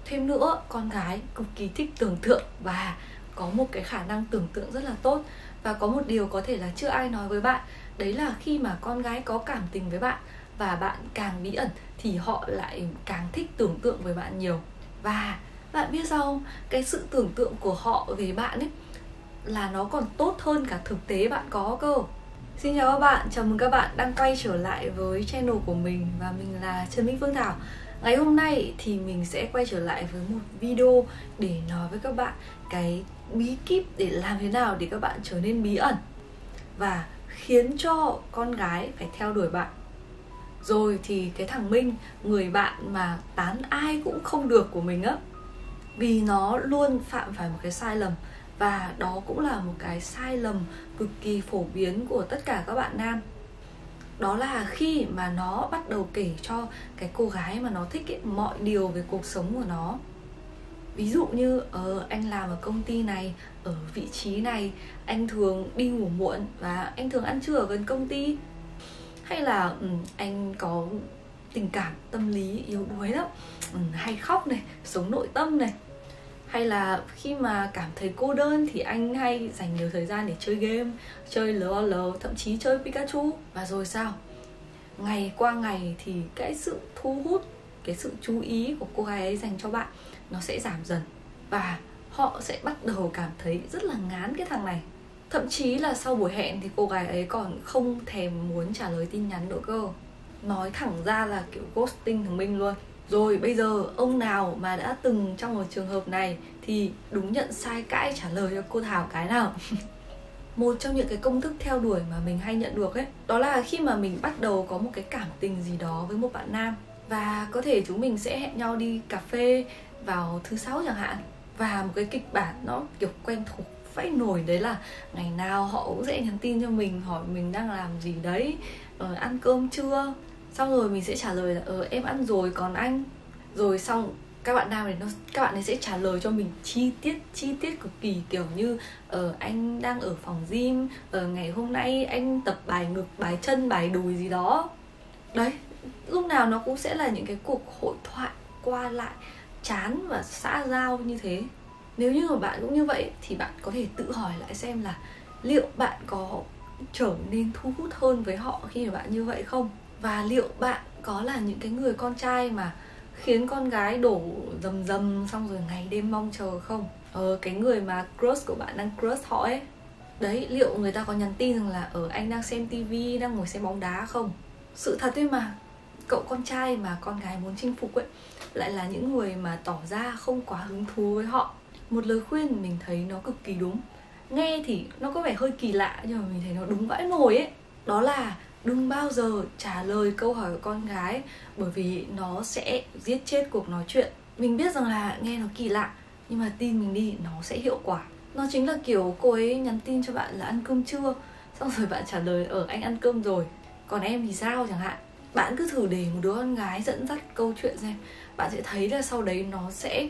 Thêm nữa, con gái cực kỳ thích tưởng tượng và có một cái khả năng tưởng tượng rất là tốt. Và có một điều có thể là chưa ai nói với bạn, đấy là khi mà con gái có cảm tình với bạn và bạn càng bí ẩn thì họ lại càng thích tưởng tượng với bạn nhiều. Và bạn biết sao không? Cái sự tưởng tượng của họ về bạn ấy là nó còn tốt hơn cả thực tế bạn có cơ. Xin chào các bạn, chào mừng các bạn đang quay trở lại với channel của mình và mình là Trần Minh Phương Thảo. Ngày hôm nay thì mình sẽ quay trở lại với một video để nói với các bạn cái bí kíp để làm thế nào để các bạn trở nên bí ẩn và khiến cho con gái phải theo đuổi bạn. Rồi thì cái thằng Minh, người bạn mà tán ai cũng không được của mình á, vì nó luôn phạm phải một cái sai lầm. Và đó cũng là một cái sai lầm cực kỳ phổ biến của tất cả các bạn nam. Đó là khi mà nó bắt đầu kể cho cái cô gái mà nó thích ấy, mọi điều về cuộc sống của nó. Ví dụ như anh làm ở công ty này, ở vị trí này, anh thường đi ngủ muộn và anh thường ăn trưa ở gần công ty. Hay là anh có tình cảm tâm lý yếu đuối lắm, hay khóc này, sống nội tâm này. Hay là khi mà cảm thấy cô đơn thì anh hay dành nhiều thời gian để chơi game, chơi LOL, thậm chí chơi Pikachu. Và rồi sao? Ngày qua ngày thì cái sự thu hút, cái sự chú ý của cô gái ấy dành cho bạn nó sẽ giảm dần. Và họ sẽ bắt đầu cảm thấy rất là ngán cái thằng này. Thậm chí là sau buổi hẹn thì cô gái ấy còn không thèm muốn trả lời tin nhắn nữa cơ. Nói thẳng ra là kiểu ghosting thằng Minh luôn. Rồi bây giờ ông nào mà đã từng trong một trường hợp này thì đúng nhận sai cãi trả lời cho cô Thảo cái nào. Một trong những cái công thức theo đuổi mà mình hay nhận được ấy, đó là khi mà mình bắt đầu có một cái cảm tình gì đó với một bạn nam, và có thể chúng mình sẽ hẹn nhau đi cà phê vào thứ sáu chẳng hạn. Và một cái kịch bản nó kiểu quen thuộc vãi nổi đấy là ngày nào họ cũng sẽ nhắn tin cho mình hỏi mình đang làm gì đấy, ăn cơm chưa. Xong rồi mình sẽ trả lời là em ăn rồi, còn anh. Rồi xong các bạn nam này các bạn ấy sẽ trả lời cho mình chi tiết cực kỳ, kiểu như anh đang ở phòng gym, ngày hôm nay anh tập bài ngực, bài chân, bài đùi gì đó. Đấy, lúc nào nó cũng sẽ là những cái cuộc hội thoại qua lại chán và xã giao như thế. Nếu như mà bạn cũng như vậy thì bạn có thể tự hỏi lại xem là liệu bạn có trở nên thu hút hơn với họ khi mà bạn như vậy không? Và liệu bạn có là những cái người con trai mà khiến con gái đổ dầm xong rồi ngày đêm mong chờ không? Cái người mà crush của bạn đang crush họ ấy, đấy, liệu người ta có nhắn tin rằng là anh đang xem tivi, đang ngồi xem bóng đá không? Sự thật ấy mà, cậu con trai mà con gái muốn chinh phục ấy lại là những người mà tỏ ra không quá hứng thú với họ. Một lời khuyên mình thấy nó cực kỳ đúng. Nghe thì nó có vẻ hơi kỳ lạ nhưng mà mình thấy nó đúng vãi nồi ấy. Đó là đừng bao giờ trả lời câu hỏi của con gái, bởi vì nó sẽ giết chết cuộc nói chuyện. Mình biết rằng là nghe nó kỳ lạ, nhưng mà tin mình đi, nó sẽ hiệu quả. Nó chính là kiểu cô ấy nhắn tin cho bạn là ăn cơm chưa, xong rồi bạn trả lời anh ăn cơm rồi, còn em thì sao chẳng hạn. Bạn cứ thử để một đứa con gái dẫn dắt câu chuyện xem, bạn sẽ thấy là sau đấy nó sẽ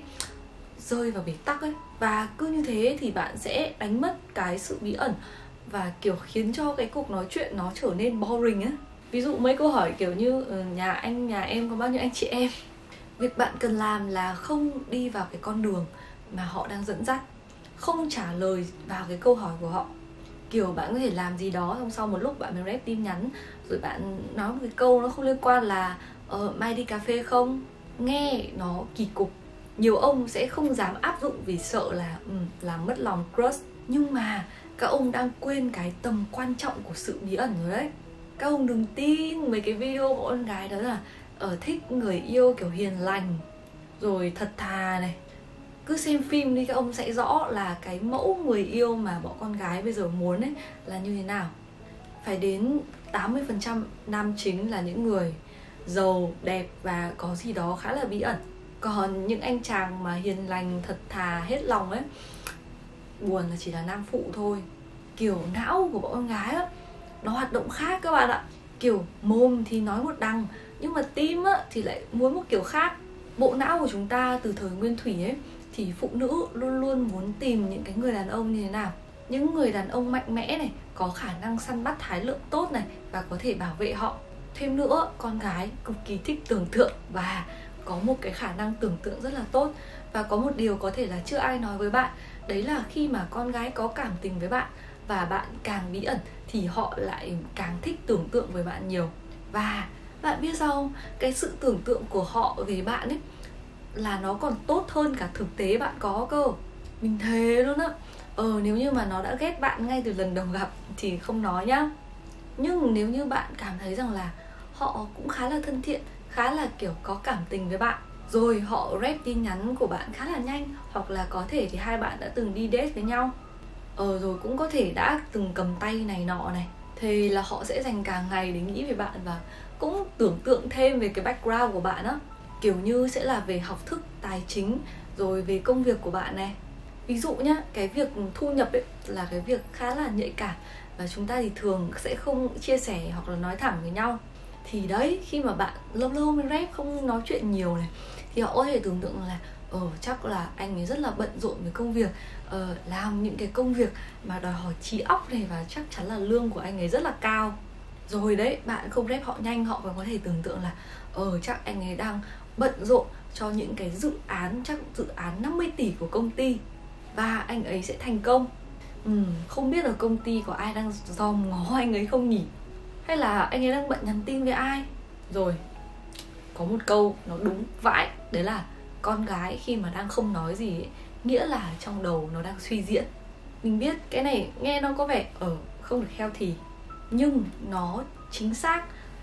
rơi vào bế tắc ấy. Và cứ như thế thì bạn sẽ đánh mất cái sự bí ẩn và kiểu khiến cho cái cuộc nói chuyện nó trở nên boring á. Ví dụ mấy câu hỏi kiểu như nhà anh, nhà em có bao nhiêu anh chị em. Việc bạn cần làm là không đi vào cái con đường mà họ đang dẫn dắt, không trả lời vào cái câu hỏi của họ. Kiểu bạn có thể làm gì đó, xong sau một lúc bạn mới rep tin nhắn, rồi bạn nói một cái câu nó không liên quan là mai đi cà phê không. Nghe nó kỳ cục. Nhiều ông sẽ không dám áp dụng vì sợ là làm mất lòng crush. Nhưng mà các ông đang quên cái tầm quan trọng của sự bí ẩn rồi đấy. Các ông đừng tin mấy cái video của con gái đó là thích người yêu kiểu hiền lành, rồi thật thà này. Cứ xem phim đi, các ông sẽ rõ là cái mẫu người yêu mà bọn con gái bây giờ muốn ấy là như thế nào. Phải đến 80% nam chính là những người giàu, đẹp và có gì đó khá là bí ẩn. Còn những anh chàng mà hiền lành, thật thà, hết lòng ấy, buồn là chỉ là nam phụ thôi. Kiểu não của bọn con gái á, nó hoạt động khác các bạn ạ. Kiểu mồm thì nói một đằng, nhưng mà tim á thì lại muốn một kiểu khác. Bộ não của chúng ta từ thời nguyên thủy ấy, thì phụ nữ luôn luôn muốn tìm những cái người đàn ông như thế nào. Những người đàn ông mạnh mẽ này, có khả năng săn bắt thái lượng tốt này, và có thể bảo vệ họ. Thêm nữa, con gái cực kỳ thích tưởng tượng và có một cái khả năng tưởng tượng rất là tốt. Và có một điều có thể là chưa ai nói với bạn, đấy là khi mà con gái có cảm tình với bạn và bạn càng bí ẩn thì họ lại càng thích tưởng tượng với bạn nhiều. Và bạn biết sao không? Cái sự tưởng tượng của họ về bạn ấy là nó còn tốt hơn cả thực tế bạn có cơ. Mình thề luôn á. Nếu như mà nó đã ghét bạn ngay từ lần đầu gặp thì không nói nhá. Nhưng nếu như bạn cảm thấy rằng là họ cũng khá là thân thiện, khá là kiểu có cảm tình với bạn, rồi họ rep tin nhắn của bạn khá là nhanh, hoặc là có thể thì hai bạn đã từng đi date với nhau, rồi cũng có thể đã từng cầm tay này nọ này, thì là họ sẽ dành cả ngày để nghĩ về bạn và cũng tưởng tượng thêm về cái background của bạn á. Kiểu như sẽ là về học thức, tài chính, rồi về công việc của bạn này. Ví dụ nhá, cái việc thu nhập ấy là cái việc khá là nhạy cảm và chúng ta thì thường sẽ không chia sẻ hoặc là nói thẳng với nhau. Thì đấy, khi mà bạn lâu lâu mới rep không nói chuyện nhiều này, thì họ có thể tưởng tượng là chắc là anh ấy rất là bận rộn với công việc, làm những cái công việc mà đòi hỏi trí óc này, và chắc chắn là lương của anh ấy rất là cao. Rồi đấy, bạn không rep họ nhanh, họ còn có thể tưởng tượng là chắc anh ấy đang bận rộn cho những cái dự án, chắc dự án 50 tỷ của công ty, và anh ấy sẽ thành công. Không biết ở công ty có ai đang dòm ngó anh ấy không nhỉ? Hay là anh ấy đang bận nhắn tin với ai? Rồi, có một câu nó đúng vãi, đấy là con gái khi mà đang không nói gì ấy, nghĩa là trong đầu nó đang suy diễn. Mình biết cái này nghe nó có vẻ không được healthy, nhưng nó chính xác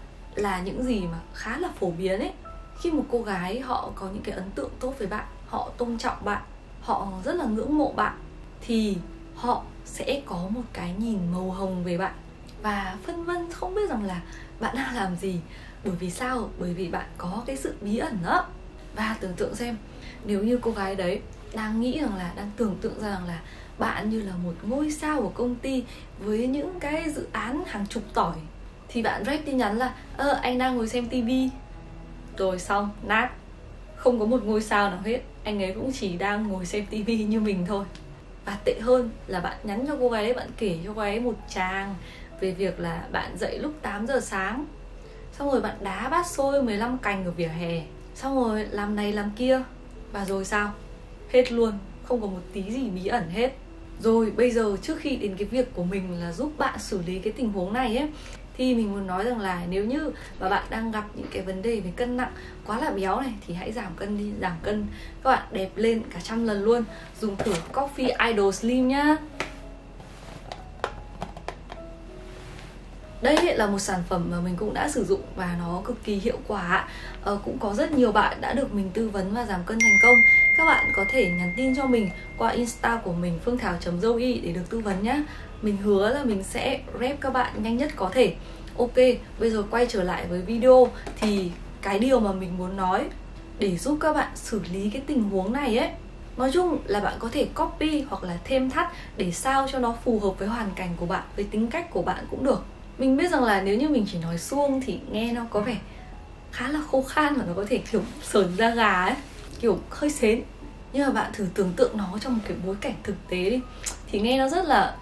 là những gì mà khá là phổ biến ấy. Khi một cô gái họ có những cái ấn tượng tốt với bạn, họ tôn trọng bạn, họ rất là ngưỡng mộ bạn, thì họ sẽ có một cái nhìn màu hồng về bạn và phân vân không biết rằng là bạn đang làm gì. Bởi vì sao? Bởi vì bạn có cái sự bí ẩn đó. Và tưởng tượng xem, nếu như cô gái đấy đang nghĩ rằng là, đang tưởng tượng ra rằng là bạn như là một ngôi sao của công ty với những cái dự án hàng chục tỏi, thì bạn rep tin nhắn là anh đang ngồi xem tivi. Rồi xong, nát. Không có một ngôi sao nào hết, anh ấy cũng chỉ đang ngồi xem tivi như mình thôi. Và tệ hơn là bạn nhắn cho cô gái đấy, bạn kể cho cô gái một tràng về việc là bạn dậy lúc 8 giờ sáng, xong rồi bạn đá bát xôi 15 cành ở vỉa hè, xong rồi làm này làm kia. Và rồi sao? Hết luôn, không có một tí gì bí ẩn hết. Rồi bây giờ trước khi đến cái việc của mình là giúp bạn xử lý cái tình huống này ấy, thì mình muốn nói rằng là nếu như mà bạn đang gặp những cái vấn đề về cân nặng, quá là béo này, thì hãy giảm cân đi, giảm cân các bạn đẹp lên cả 100 lần luôn. Dùng thử Coffee Idol Slim nhá. Đây là một sản phẩm mà mình cũng đã sử dụng và nó cực kỳ hiệu quả. Cũng có rất nhiều bạn đã được mình tư vấn và giảm cân thành công. Các bạn có thể nhắn tin cho mình qua Insta của mình phươngthảo.zoe để được tư vấn nhé. Mình hứa là mình sẽ rep các bạn nhanh nhất có thể. Ok, bây giờ quay trở lại với video. Thì cái điều mà mình muốn nói để giúp các bạn xử lý cái tình huống này ấy, nói chung là bạn có thể copy hoặc là thêm thắt để sao cho nó phù hợp với hoàn cảnh của bạn, với tính cách của bạn cũng được. Mình biết rằng là nếu như mình chỉ nói suông thì nghe nó có vẻ khá là khô khan và nó có thể kiểu sởn da gà ấy, kiểu hơi sến. Nhưng mà bạn thử tưởng tượng nó trong một cái bối cảnh thực tế đi, thì nghe nó rất là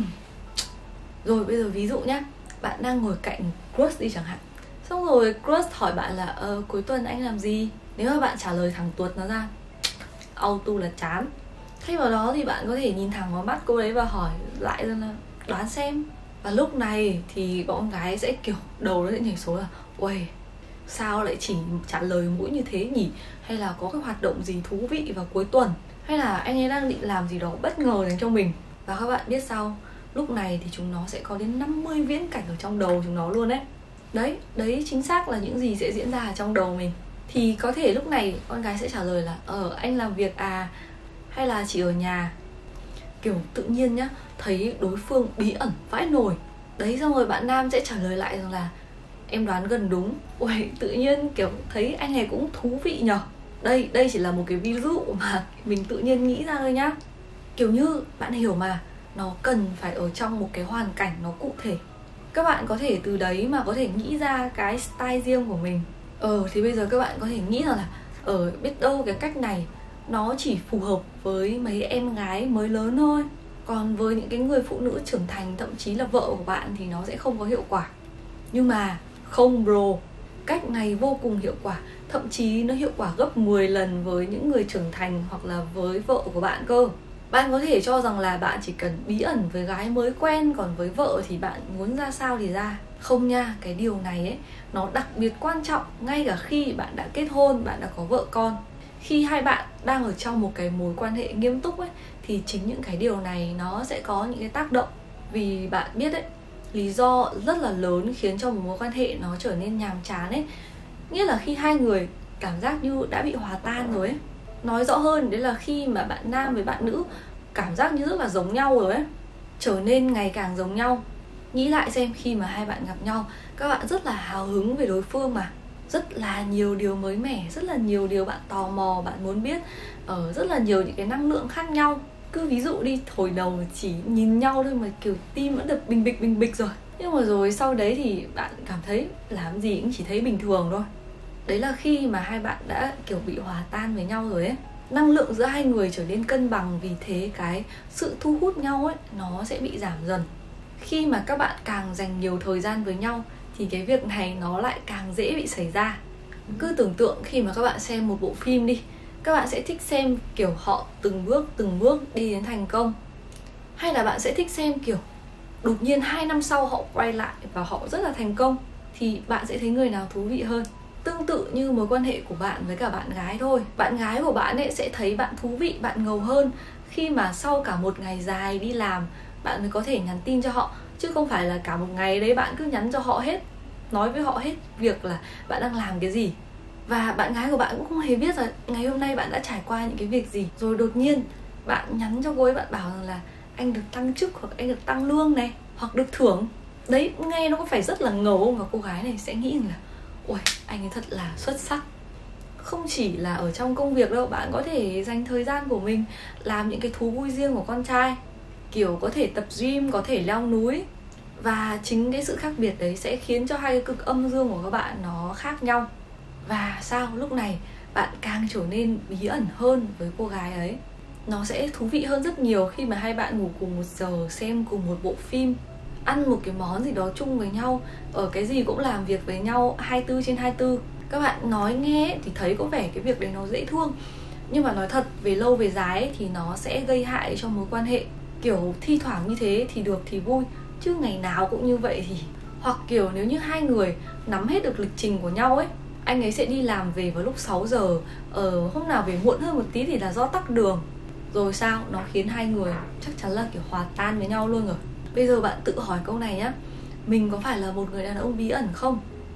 Rồi bây giờ ví dụ nhá, bạn đang ngồi cạnh crush đi chẳng hạn, xong rồi crush hỏi bạn là cuối tuần anh làm gì. Nếu mà bạn trả lời thẳng tuột nó ra, auto là chán. Thay vào đó thì bạn có thể nhìn thẳng vào mắt cô đấy và hỏi lại rằng là đoán xem. Và lúc này thì bọn gái sẽ kiểu đầu nó sẽ nhảy số là uầy, sao lại chỉ trả lời mỗi như thế nhỉ? Hay là có cái hoạt động gì thú vị vào cuối tuần? Hay là anh ấy đang định làm gì đó bất ngờ dành cho mình? Và các bạn biết sao? Lúc này thì chúng nó sẽ có đến 50 viễn cảnh ở trong đầu chúng nó luôn đấy. Đấy chính xác là những gì sẽ diễn ra ở trong đầu mình. Thì có thể lúc này con gái sẽ trả lời là anh làm việc à? Hay là chỉ ở nhà? Kiểu tự nhiên nhá, thấy đối phương bí ẩn vãi nồi. Đấy, xong rồi bạn nam sẽ trả lời lại rằng là em đoán gần đúng. Ui, tự nhiên kiểu thấy anh này cũng thú vị nhở. Đây chỉ là một cái ví dụ mà mình tự nhiên nghĩ ra thôi nhá. Kiểu như bạn hiểu mà, nó cần phải ở trong một cái hoàn cảnh nó cụ thể. Các bạn có thể từ đấy mà có thể nghĩ ra cái style riêng của mình. Thì bây giờ các bạn có thể nghĩ rằng là biết đâu cái cách này nó chỉ phù hợp với mấy em gái mới lớn thôi, còn với những cái người phụ nữ trưởng thành, thậm chí là vợ của bạn thì nó sẽ không có hiệu quả. Nhưng mà không bro, cách này vô cùng hiệu quả, thậm chí nó hiệu quả gấp 10 lần với những người trưởng thành hoặc là với vợ của bạn cơ. Bạn có thể cho rằng là bạn chỉ cần bí ẩn với gái mới quen, còn với vợ thì bạn muốn ra sao thì ra. Không nha, cái điều này ấy, nó đặc biệt quan trọng ngay cả khi bạn đã kết hôn, bạn đã có vợ con. Khi hai bạn đang ở trong một cái mối quan hệ nghiêm túc ấy, thì chính những cái điều này nó sẽ có những cái tác động. Vì bạn biết đấy, lý do rất là lớn khiến cho một mối quan hệ nó trở nên nhàm chán ấy, nghĩa là khi hai người cảm giác như đã bị hòa tan rồi ấy. Nói rõ hơn, đấy là khi mà bạn nam với bạn nữ cảm giác như rất là giống nhau rồi ấy, trở nên ngày càng giống nhau. Nghĩ lại xem, khi mà hai bạn gặp nhau, các bạn rất là hào hứng về đối phương mà. Rất là nhiều điều mới mẻ, rất là nhiều điều bạn tò mò, bạn muốn biết, rất là nhiều những cái năng lượng khác nhau. Cứ ví dụ đi, hồi đầu chỉ nhìn nhau thôi mà kiểu tim vẫn đập bình bịch rồi. Nhưng mà rồi sau đấy thì bạn cảm thấy làm gì cũng chỉ thấy bình thường thôi. Đấy là khi mà hai bạn đã kiểu bị hòa tan với nhau rồi ấy. Năng lượng giữa hai người trở nên cân bằng, vì thế cái sự thu hút nhau ấy nó sẽ bị giảm dần. Khi mà các bạn càng dành nhiều thời gian với nhau thì cái việc này nó lại càng dễ bị xảy ra. Cứ tưởng tượng khi mà các bạn xem một bộ phim đi, các bạn sẽ thích xem kiểu họ từng bước đi đến thành công. Hay là bạn sẽ thích xem kiểu đột nhiên 2 năm sau họ quay lại và họ rất là thành công. Thì bạn sẽ thấy người nào thú vị hơn? Tương tự như mối quan hệ của bạn với cả bạn gái thôi. Bạn gái của bạn ấy sẽ thấy bạn thú vị, bạn ngầu hơn khi mà sau cả một ngày dài đi làm bạn mới có thể nhắn tin cho họ, chứ không phải là cả một ngày đấy bạn cứ nhắn cho họ hết, nói với họ hết việc là bạn đang làm cái gì. Và bạn gái của bạn cũng không hề biết là ngày hôm nay bạn đã trải qua những cái việc gì. Rồi đột nhiên bạn nhắn cho cô ấy, bạn bảo rằng là anh được tăng chức, hoặc anh được tăng lương này, hoặc được thưởng. Đấy, nghe nó có phải rất là ngầu không? Và cô gái này sẽ nghĩ là ôi, anh ấy thật là xuất sắc. Không chỉ là ở trong công việc đâu, bạn có thể dành thời gian của mình làm những cái thú vui riêng của con trai, kiểu có thể tập gym, có thể leo núi. Và chính cái sự khác biệt đấy sẽ khiến cho hai cái cực âm dương của các bạn nó khác nhau. Và sao lúc này bạn càng trở nên bí ẩn hơn với cô gái ấy. Nó sẽ thú vị hơn rất nhiều khi mà hai bạn ngủ cùng một giờ, xem cùng một bộ phim, ăn một cái món gì đó chung với nhau, ở cái gì cũng làm việc với nhau 24/24. Các bạn nói nghe thì thấy có vẻ cái việc đấy nó dễ thương, nhưng mà nói thật, về lâu về dài thì nó sẽ gây hại cho mối quan hệ. Kiểu thi thoảng như thế thì được thì vui, chứ ngày nào cũng như vậy thì... Hoặc kiểu nếu như hai người nắm hết được lịch trình của nhau ấy, anh ấy sẽ đi làm về vào lúc 6 giờ, hôm nào về muộn hơn một tí thì là do tắc đường. Rồi sao? Nó khiến hai người chắc chắn là kiểu hòa tan với nhau luôn rồi. Bây giờ bạn tự hỏi câu này nhá, mình có phải là một người đàn ông bí ẩn không?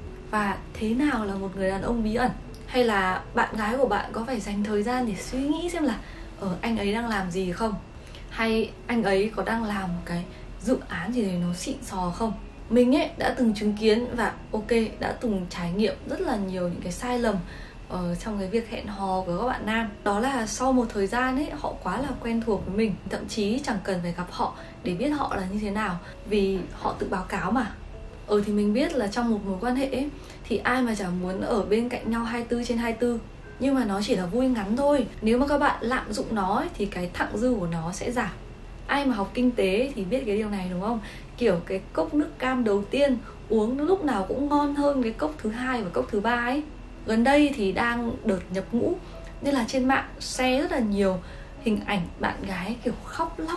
Và thế nào là một người đàn ông bí ẩn? Hay là bạn gái của bạn có phải dành thời gian để suy nghĩ xem là anh ấy đang làm gì không? Hay anh ấy có đang làm một cái dự án gì đấy nó xịn sò không? Mình ấy đã từng chứng kiến và đã từng trải nghiệm rất là nhiều những cái sai lầm trong cái việc hẹn hò của các bạn nam. Đó là sau một thời gian ấy, họ quá là quen thuộc với mình, thậm chí chẳng cần phải gặp họ để biết họ là như thế nào, vì họ tự báo cáo mà. Thì mình biết là trong một mối quan hệ ấy, thì ai mà chẳng muốn ở bên cạnh nhau 24/24. Nhưng mà nó chỉ là vui ngắn thôi. Nếu mà các bạn lạm dụng nó ấy, thì cái thặng dư của nó sẽ giảm. Ai mà học kinh tế thì biết cái điều này đúng không? Kiểu cái cốc nước cam đầu tiên uống lúc nào cũng ngon hơn cái cốc thứ hai và cốc thứ ba ấy. Gần đây thì đang đợt nhập ngũ, nên là trên mạng share rất là nhiều hình ảnh bạn gái kiểu khóc lóc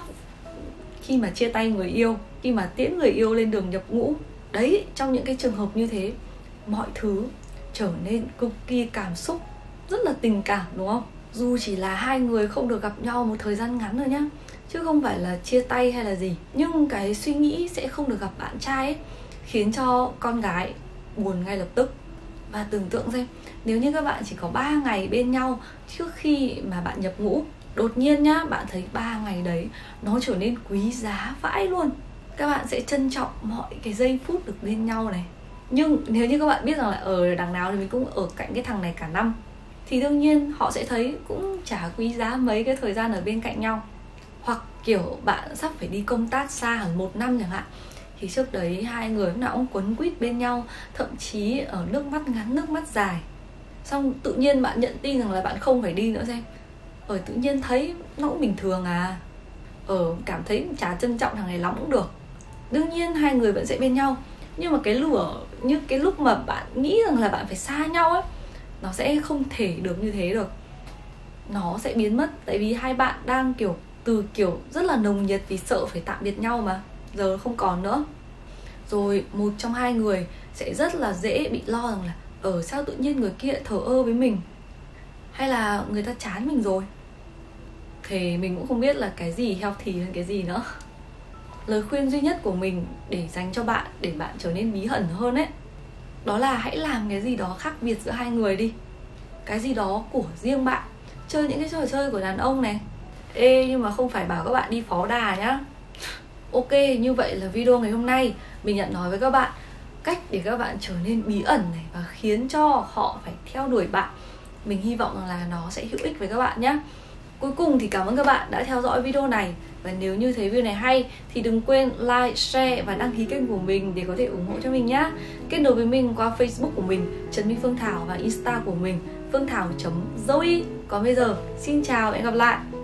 khi mà chia tay người yêu, khi mà tiễn người yêu lên đường nhập ngũ. Đấy, trong những cái trường hợp như thế, mọi thứ trở nên cực kỳ cảm xúc, rất là tình cảm đúng không? Dù chỉ là hai người không được gặp nhau một thời gian ngắn rồi nhá, chứ không phải là chia tay hay là gì. Nhưng cái suy nghĩ sẽ không được gặp bạn trai ấy, khiến cho con gái buồn ngay lập tức. Và tưởng tượng xem, nếu như các bạn chỉ có 3 ngày bên nhau trước khi mà bạn nhập ngũ, đột nhiên nhá, bạn thấy 3 ngày đấy nó trở nên quý giá vãi luôn. Các bạn sẽ trân trọng mọi cái giây phút được bên nhau này. Nhưng nếu như các bạn biết rằng là ở đằng nào thì mình cũng ở cạnh cái thằng này cả năm, thì đương nhiên họ sẽ thấy cũng chả quý giá mấy cái thời gian ở bên cạnh nhau. Hoặc kiểu bạn sắp phải đi công tác xa hẳn 1 năm chẳng hạn, thì trước đấy hai người lúc nào cũng quấn quýt bên nhau, thậm chí ở nước mắt ngắn nước mắt dài. Xong tự nhiên bạn nhận tin rằng là bạn không phải đi nữa xem, tự nhiên thấy nó cũng bình thường à, cảm thấy chả trân trọng thằng này lắm cũng được. Đương nhiên hai người vẫn sẽ bên nhau, nhưng mà cái lửa như cái lúc mà bạn nghĩ rằng là bạn phải xa nhau ấy, nó sẽ không thể được như thế được. Nó sẽ biến mất, tại vì hai bạn đang từ rất là nồng nhiệt vì sợ phải tạm biệt nhau mà giờ không còn nữa. Rồi một trong hai người sẽ rất là dễ bị lo rằng là sao tự nhiên người kia thờ ơ với mình, hay là người ta chán mình rồi. Thì mình cũng không biết là cái gì healthy hơn cái gì nữa. Lời khuyên duy nhất của mình để dành cho bạn, để bạn trở nên bí ẩn hơn ấy, đó là hãy làm cái gì đó khác biệt giữa hai người đi. Cái gì đó của riêng bạn. Chơi những cái trò chơi của đàn ông này. Nhưng mà không phải bảo các bạn đi phó đà nhá. Ok, như vậy là video ngày hôm nay mình nhận nói với các bạn cách để các bạn trở nên bí ẩn này và khiến cho họ phải theo đuổi bạn. Mình hy vọng rằng là nó sẽ hữu ích với các bạn nhé. Cuối cùng thì cảm ơn các bạn đã theo dõi video này. Và nếu như thấy video này hay thì đừng quên like, share và đăng ký kênh của mình để có thể ủng hộ cho mình nhé. Kết nối với mình qua Facebook của mình Trần My Phương Thảo và Insta của mình phương thảo.zoe. Còn bây giờ, xin chào và hẹn gặp lại.